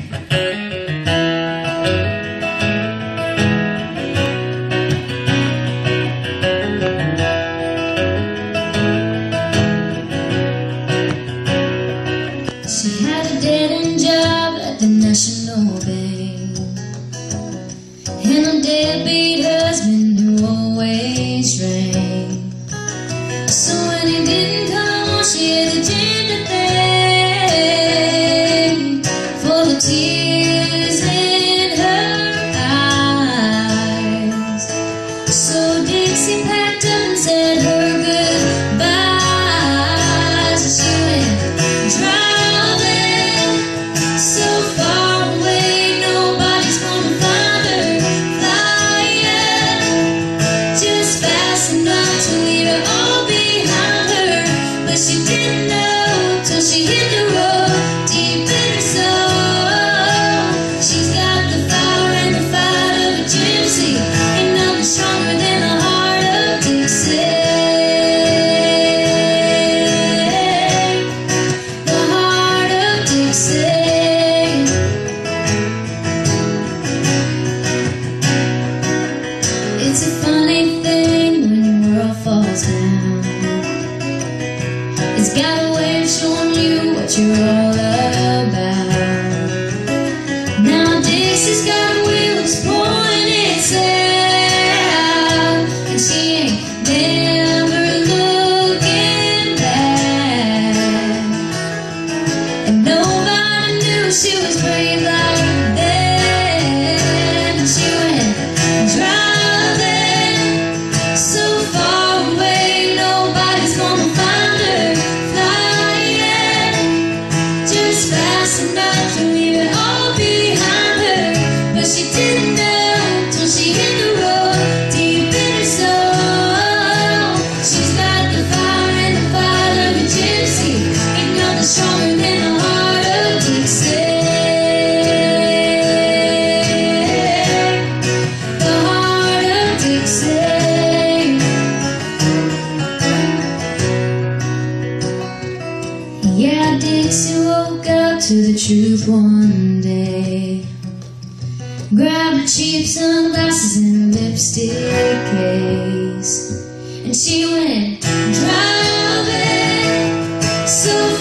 She had a dead-end job at the National Bank, and a deadbeat husband who always drank. So when he didn't come, she had a gin to thank for the tears in her eyes. So Dixie packed up and said her goodbyes, and she went driving so far away, nobody's gonna find her, flying just fast enough to leave her all behind her. But she didn't know till she hit the road, deep in her soul. She's got the fire and the fight of a gypsy, ain't nothing stronger than the heart of Dixie. The heart of Dixie. It's a funny thing when your world falls down. It's got a way of showing you what you're all about. Now Dixie's got wheels pointed south, and she ain't never looking back. And nobody knew she was brave like that. And she went driving so far away, nobody's gonna find her, flying just fast enough to leave it all behind her. But she didn't know till she hit the road, deep in her soul. She's got the fire and the fight of a gypsy, ain't nothing stronger than the heart of Dixie. The heart of Dixie. Yeah, Dixie woke up to the truth one day, grabbed her cheap sunglasses and a lipstick case, and she went driving so